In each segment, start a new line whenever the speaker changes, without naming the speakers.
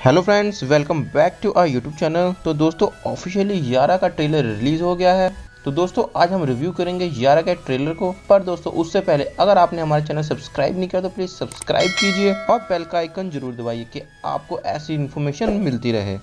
Hello friends, welcome back to our YouTube channel. तो दोस्तों officially यारा का ट्रेलर रिलीज हो गया है। तो दोस्तों आज हम रिव्यू करेंगे यारा के ट्रेलर को। पर दोस्तों उससे पहले अगर आपने हमारे चैनल सब्सक्राइब नहीं किया तो प्लीज़ सब्सक्राइब कीजिए और बेल का आइकन जरूर दबाइए कि आपको ऐसी इन्फॉर्मेशन मिलती रहे।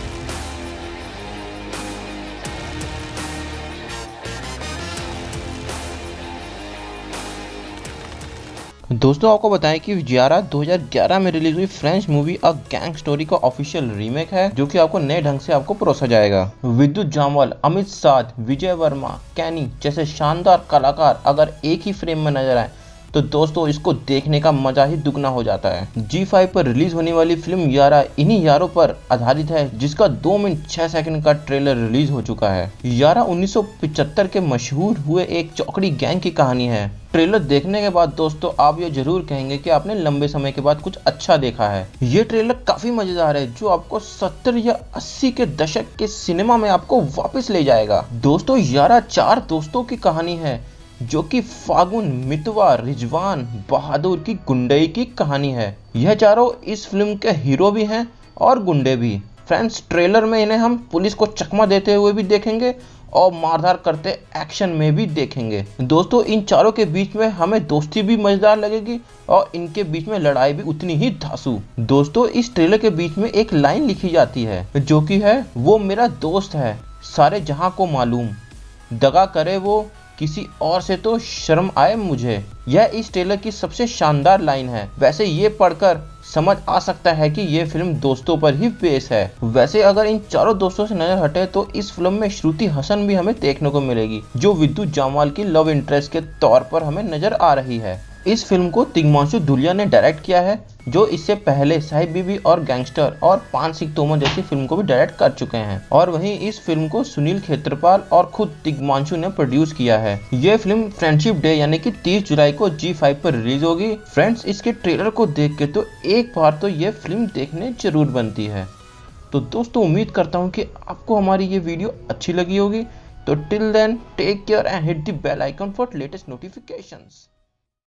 दोस्तों आपको बताएं कि यारा 2011 में रिलीज हुई French movie a gang story का ऑफिशियल रीमेक है, जो कि आपको नए ढंग से आपको परोसा जाएगा। विद्युत जामवाल, अमित साध, विजय वर्मा, कैनी जैसे शानदार कलाकार अगर एक ही फ्रेम में नजर आए तो दोस्तों इसको देखने का मजा ही दुगना हो जाता है। G5 पर रिलीज होने वाली फिल्म यारा इन्हीं यारों पर आधारित है, जिसका 2 मिनट 6 सेकंड का ट्रेलर रिलीज हो चुका है। यारा 1975 के मशहूर हुए एक चौकड़ी गैंग की कहानी है। ट्रेलर देखने के बाद दोस्तों आप ये जरूर कहेंगे कि आपने लंबे समय के बाद कुछ अच्छा देखा है। ये ट्रेलर काफी मजेदार है, जो आपको 70 या 80 के दशक के सिनेमा में आपको वापस ले जाएगा। दोस्तों यारा 4 दोस्तों की कहानी है, जो कि फागुन, मितवा, रिजवान, बहादुर की गुंडई की कहानी है। यह चारों इस फिल्म के हीरो भी हैं और गुंडे भी। फ्रेंड्स ट्रेलर में इन्हें हम पुलिस को चकमा देते हुए भी देखेंगे और मारधार करते एक्शन में भी देखेंगे। दोस्तों इन चारों के बीच में हमें दोस्ती भी मजेदार लगेगी और इनके बीच में लड़ाई भी उतनी ही धांसू। दोस्तों इस ट्रेलर के बीच में एक लाइन लिखी जाती है, जो कि है वो मेरा दोस्त है सारे जहां को मालूम, दगा करे वो किसी और से तो शर्म आए मुझे। यह इस ट्रेलर की सबसे शानदार लाइन है। वैसे ये पढ़कर समझ आ सकता है कि ये फिल्म दोस्तों पर ही बेस है। वैसे अगर इन चारों दोस्तों से नजर हटे तो इस फिल्म में श्रुति हसन भी हमें देखने को मिलेगी, जो विद्युत जामवाल की लव इंटरेस्ट के तौर पर हमें नजर आ रही है। इस फिल्म को तिग्मांशु धूलिया ने डायरेक्ट किया है, जो इससे पहले साहिब बीबी और गैंगस्टर और पान सिंह तोमर जैसी फिल्म को भी डायरेक्ट कर चुके हैं। और वहीं इस फिल्म को सुनील खेत्रपाल और खुद तिग्मांशु ने प्रोड्यूस किया है। ये फिल्म फ्रेंडशिप डे यानी कि 30 जुलाई को G5 पर रिलीज होगी। फ्रेंड्स इसके ट्रेलर को देख के तो एक बार तो ये फिल्म देखने जरूर बनती है। तो दोस्तों उम्मीद करता हूँ कि आपको हमारी ये वीडियो अच्छी लगी होगी। तो till then take care and hit the bell icon for latest notifications.